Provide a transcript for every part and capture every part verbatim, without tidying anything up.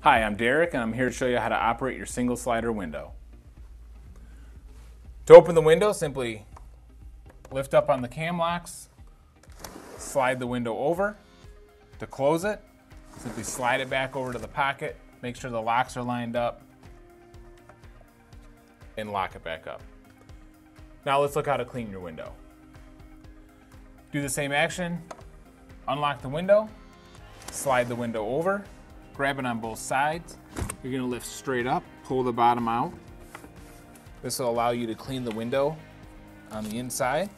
Hi, I'm Derek and I'm here to show you how to operate your single slider window. To open the window, simply lift up on the cam locks, slide the window over. To close it, simply slide it back over to the pocket, make sure the locks are lined up, and lock it back up. Now let's look how to clean your window. Do the same action, unlock the window, slide the window over, grab it on both sides. You're going to lift straight up, pull the bottom out. This will allow you to clean the window on the inside.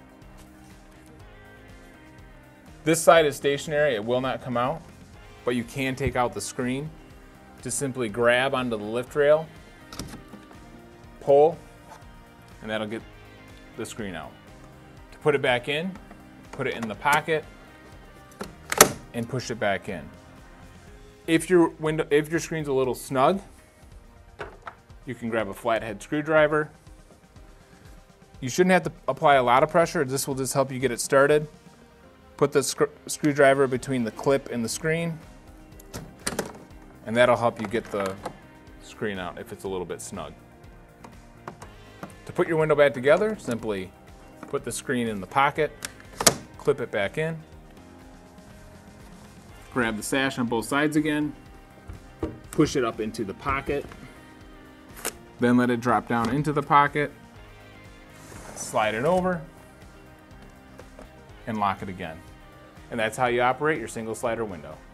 This side is stationary, it will not come out, but you can take out the screen. Just simply grab onto the lift rail, pull, and that'll get the screen out. To put it back in, put it in the pocket and push it back in. If your window, if your screen's a little snug, you can grab a flathead screwdriver. You shouldn't have to apply a lot of pressure. This will just help you get it started. Put the sc screwdriver between the clip and the screen, and that'll help you get the screen out if it's a little bit snug. To put your window back together, simply put the screen in the pocket, clip it back in, grab the sash on both sides again, push it up into the pocket, then let it drop down into the pocket, slide it over, and lock it again. And that's how you operate your single slider window.